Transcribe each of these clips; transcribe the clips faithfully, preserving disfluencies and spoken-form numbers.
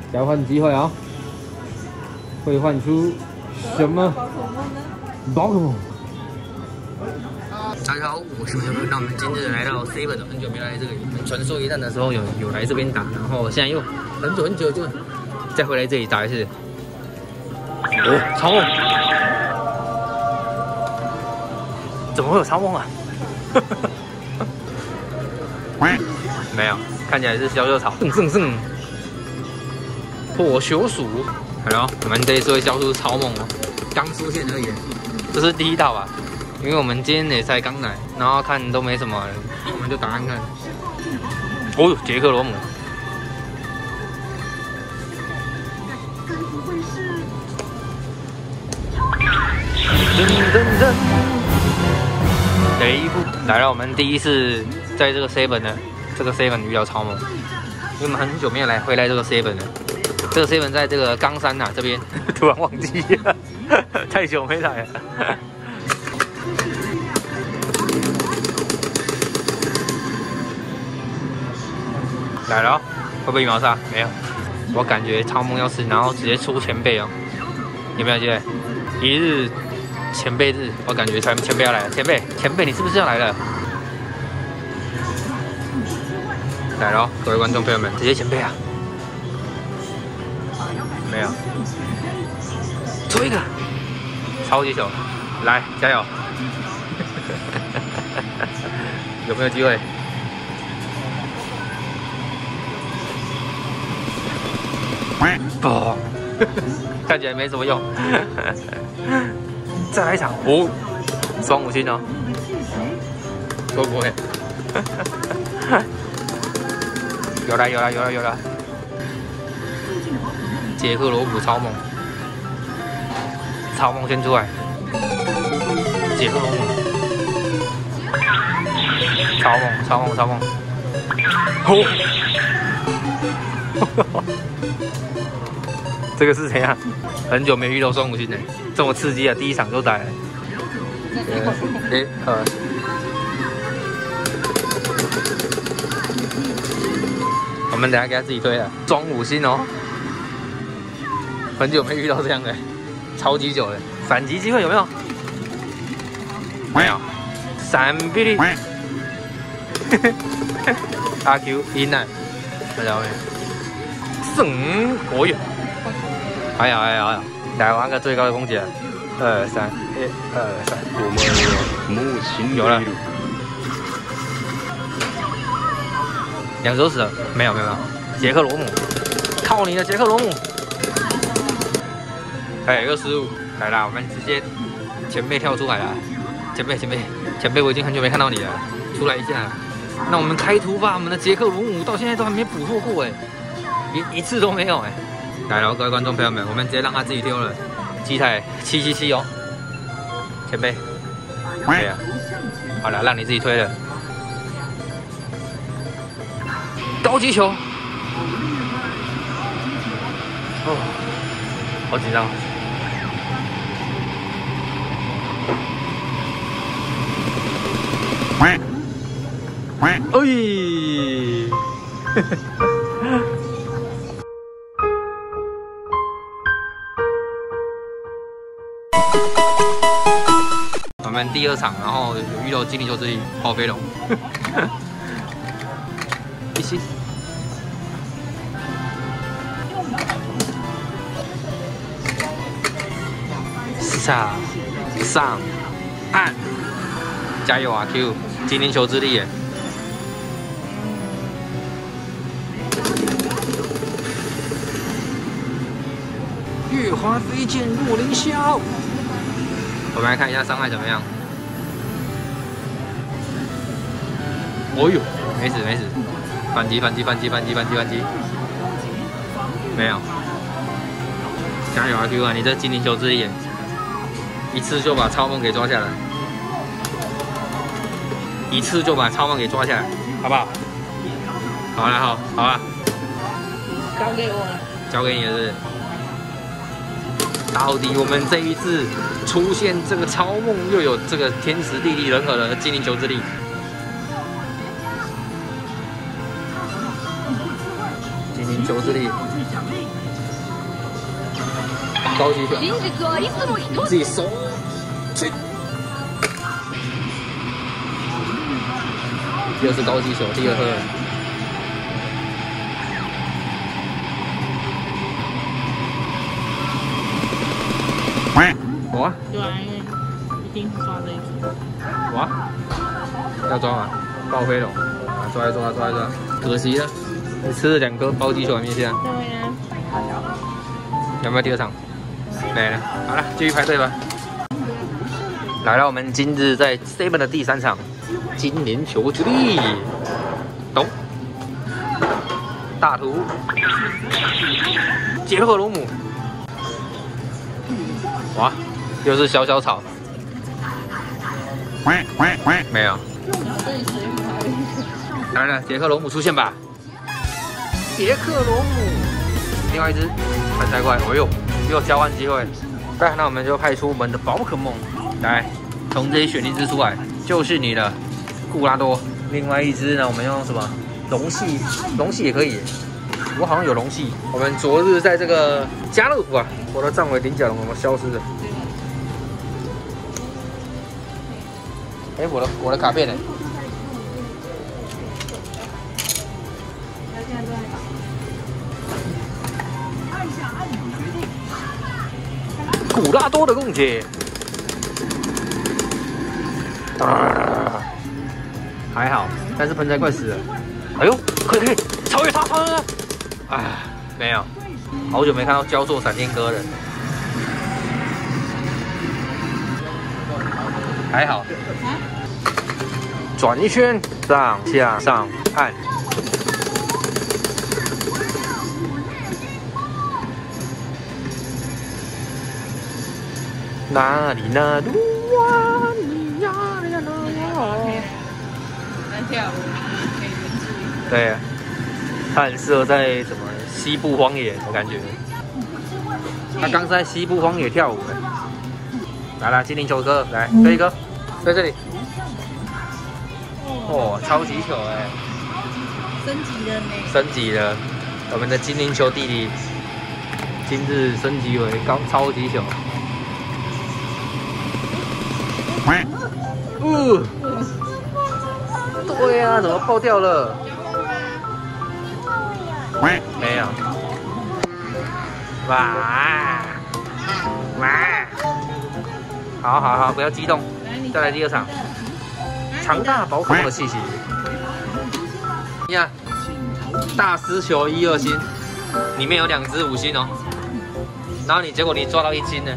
交换机会哦，会换出什么宝可梦？大家好，我是小哥。那我们今日来到 Seven， 很久没来这个传说一战的时候有有来这边打，然后现在又很久很久就再回来这里打一次。哦，超梦！怎么会有超梦啊？没有，看起来是消瘦草。蹭蹭蹭！火球鼠，好了，我们这一次会消出超梦哦，刚出现而已，这是第一道吧？因为我们今天也才刚来，然后看都没什么人，我们就打看看。哦，杰克罗姆。噔噔噔！雷布来了，我们第一次在这个 Seven 的这个 Seven 遇到超梦，因为我们很久没有来回来这个 Seven 了。这个 Seven 在这个冈山呐、啊、这边，突然忘记了，太久没来了。来了、哦，会不会羽毛杀？没有，我感觉超梦要吃，然后直接出前辈哦。有没有机会？一日前辈日，我感觉前前辈要来了。前辈，前辈，你是不是要来了？来了、哦，各位观众朋友们，直接前辈啊！没有，出一个，超级球，来加油！有没有机会？不，看起来没什么用。再来一场，哦，双五星哦，会不会？有了有了有了有了！杰克罗姆超梦，超梦先出来，杰克罗姆，超梦超梦超梦，哦！这个是怎样？很久没遇到双五星的，这么刺激啊！第一场就打了。一二，我们等下给他自己推了，双五星哦。很久没遇到这样的，超级久的，反击机会有没有？没有，闪霹雳，阿 Q 阴奶，大家会，胜，哦哟！还有还有还有，来玩个最高的攻击，二三，一二三，有了，两手死了，没有没有没有，杰克罗姆，靠你的杰克罗姆，还有一个失误，来啦，我们直接前辈跳出来了，前辈前辈前辈，我已经很久没看到你了，出来一下，那我们开图吧，我们的杰克罗姆到现在都还没捕获过哎，一一次都没有哎。来了，各位观众朋友们，我们直接让他自己丢了，机台七七七哦，前辈，对呀、啊，好了，让你自己推了，高级球，哦，好紧张，哎。我们第二场，然后有遇到精灵球之力跑飞龙，一起，下上按，加油啊 Q！ 精灵球之力耶！月华飞剑若凌霄。我们来看一下伤害怎么样。哦呦，没死没死，反击反击反击反击反击反击，没有。加油啊 Q 啊！你这精灵球之力，一次就把超梦给抓下来，一次就把超梦给抓下来，好不好？好了好，好了， 交给我了， 交给你了是不是？到底我们这一次出现这个超梦，又有这个天时地利人和的精灵球之力。精灵求之力，高级球，自己收去，又是高级球，第二颗。我啊， 对啊，因为一定是抓这一组。 我啊，要抓吗？爆飞龙，啊，抓一抓，抓一抓，可惜了，你吃了两颗高级球还没下。 对呀。 有没有第二场？没了。好了，继续排队吧。来到我们今日在 Seven 的第三场，金莲球之力，懂？大图，杰克罗姆，哇，又是小小草，没有。来了，杰克罗姆出现吧！杰克罗姆，另外一只反太快，哦呦，又有交换机会。来，那我们就派出我们的宝可梦来，从这里选一只出来，就是你的固拉多。另外一只呢，我们用什么？龙系，龙系也可以。我好像有龙系。我们昨日在这个家乐福啊，我的藏尾顶甲龙怎么消失了？哎、欸，我的我的卡片呢？古拉多的贡献，啊，还好，但是盆栽快死了。哎呦，可以可以，超越他，超越他！啊，没有，好久没看到焦作闪电哥了。还好，转一圈，上下上按。哪里哪路啊？你呀呀呀！ 难跳舞，可以原住。 对啊，他很适合在什么西部荒野的感觉。他刚在西部荒野跳舞哎。来来，精灵球哥，来这一个，在这里。哦，超级球哎！ 升级了呢。 升级了，我们的精灵球弟弟今日升级为高超级球。嗯，对呀、啊，怎么爆掉了？没有。哇哇！好好好，不要激动，再来第二场。强大宝可梦的气息。你看，大师球一二星，里面有两只五星哦。然后你结果你抓到一星呢？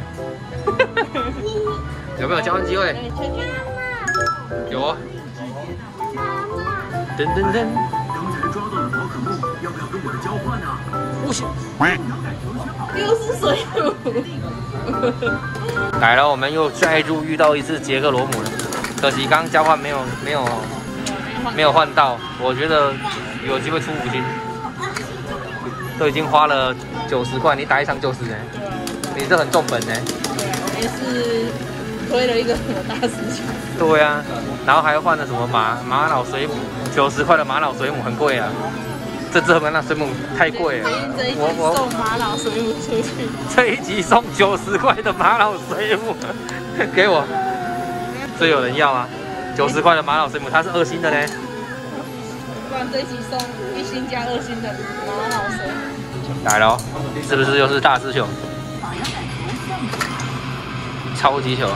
有没有交换机会？有啊。噔噔噔。刚才抓到的宝可梦，要不要跟我的交换啊？不行。 又是水母。 来了，我们又再度遇到一次杰克罗姆了。可惜刚交换没有没有没有换到，我觉得有机会出五星。都已经花了九十块，你打一场九十呢？你这很重本呢。 也是推了一个什么大师球。 对啊，然后还换了什么玛玛瑙水母，九十块的玛瑙水母很贵啊。这只玛瑙水母太贵了。 这一集送玛瑙水母出去。 这一集送九十块的玛瑙水母，给我。这有人要吗？九十块的玛瑙水母，它是二星的呢。 不然这一集送一星加二星的玛瑙水母。 来了，是不是又是大师球？超级球。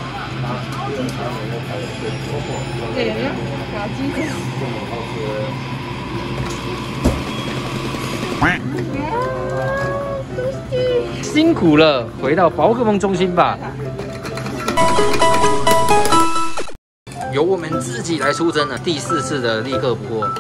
对呀，小鸡子。 辛苦了，回到宝可梦中心吧。由我们自己来出征了，第四次的立刻不过。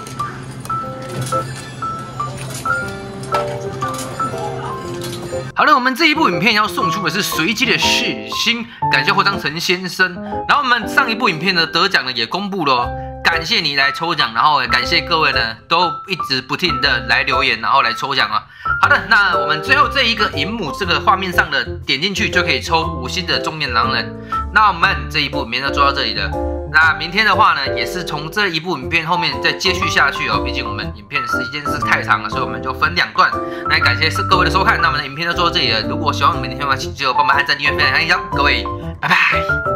好了，我们这一部影片要送出的是随机的世星，感谢霍张成先生。然后我们上一部影片的得奖呢也公布了哦，感谢你来抽奖，然后也感谢各位呢都一直不停的来留言，然后来抽奖啊。好的，那我们最后这一个荧幕这个画面上的点进去就可以抽五星的中年狼人。那我们这一部影片就做到这里了。 那明天的话呢，也是从这一部影片后面再接续下去哦。毕竟我们影片的时间是太长了，所以我们就分两段。那感谢各位的收看，那我们的影片就做到这里了。如果喜欢我们的影片的话，请记得帮忙按赞、订阅、分享、加营销。各位，拜拜。